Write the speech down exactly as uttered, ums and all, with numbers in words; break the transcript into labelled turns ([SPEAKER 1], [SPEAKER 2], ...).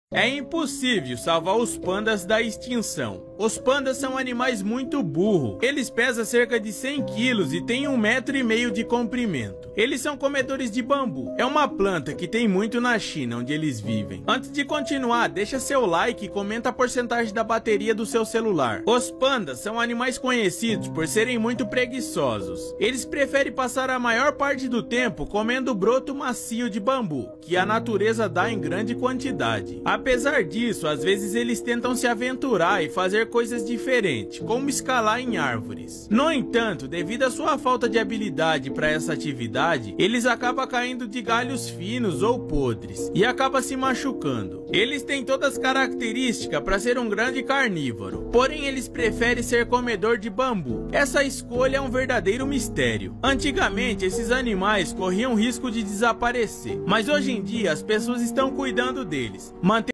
[SPEAKER 1] É impossível salvar os pandas da extinção. Os pandas são animais muito burros. Eles pesam cerca de cem quilos e têm um metro e meio de comprimento. Eles são comedores de bambu. É uma planta que tem muito na China, onde eles vivem. Antes de continuar, deixa seu like e comenta a porcentagem da bateria do seu celular. Os pandas são animais conhecidos por serem muito preguiçosos. Eles preferem passar a maior parte do tempo comendo broto macio de bambu, que a natureza dá em grande quantidade. Apesar disso, às vezes eles tentam se aventurar e fazer coisas diferentes, como escalar em árvores. No entanto, devido à sua falta de habilidade para essa atividade, eles acabam caindo de galhos finos ou podres e acabam se machucando. Eles têm todas as características para ser um grande carnívoro, porém eles preferem ser comedor de bambu. Essa escolha é um verdadeiro mistério. Antigamente, esses animais corriam risco de desaparecer, mas hoje em dia as pessoas estão cuidando deles, mantendo